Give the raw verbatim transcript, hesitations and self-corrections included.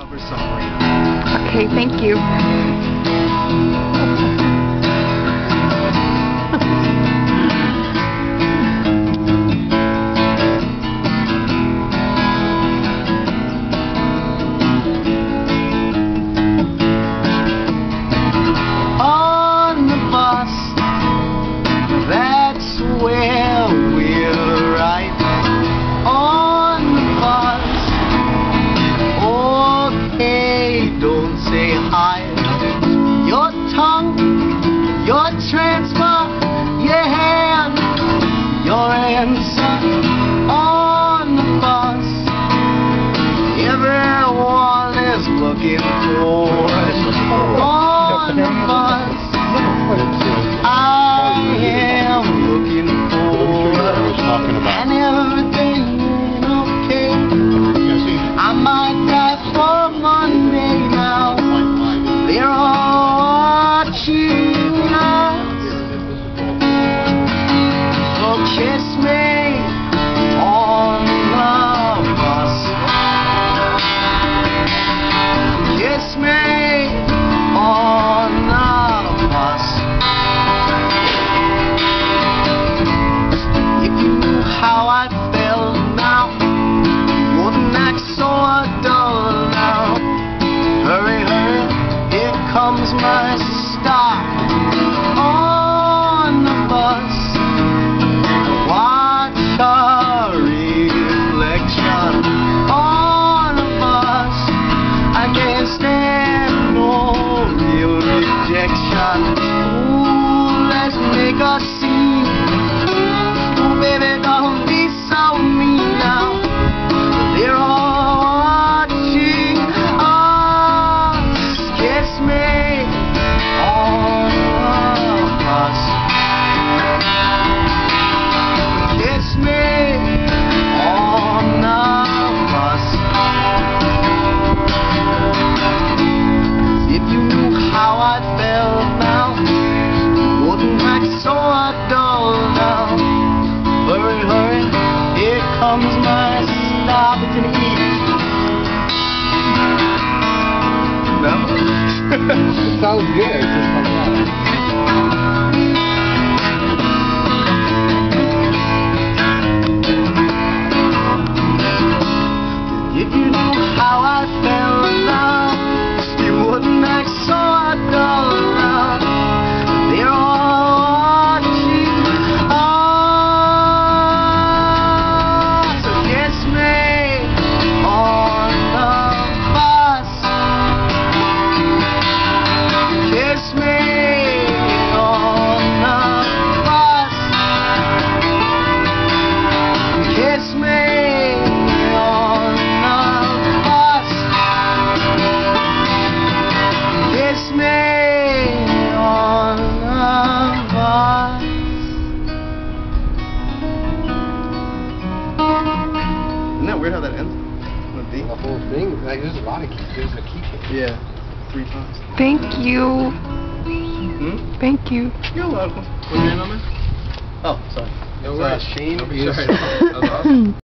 for some reason. Okay, thank you. On the bus, that's where we're right. On the bus, okay, don't say hi. Your tongue, your transfer, your hand, your answer. On the bus, everyone is looking for it. On the bus, I am looking for it. And everything ain't okay. I might die for Monday now. They're all watching us. So kiss me on the bus. Kiss me on the bus. If you knew how I felt now, you wouldn't act so dull now. Hurry, hurry, here comes my stop. On the bus, watch a reflection. On the bus, I can't stand no real rejection. Ooh, let's make a scene. Ooh, baby, don't be so mean now. They're all watching us. Kiss me on the bus. Kiss me on the bus. If you knew how I felt now, you wouldn't act so dull now. Hurry, hurry, here comes my stop. It's an E. No? It sounds good. It's just coming out. If you knew how I felt now, you wouldn't act so dull now. They're all watching us. So kiss me on the bus. Kiss me on the bus. Kiss me on the bus. Kiss me on the bus. Isn't that weird how that ends? On a D? The whole thing, like, there's a lot of keys. There's a key change. Yeah, three times. Thank you. Hmm? Than's you. You're welcome. What's your name on this? Oh, sorry. No Sorry. worries. Shane Don't be is... sorry. That was awesome.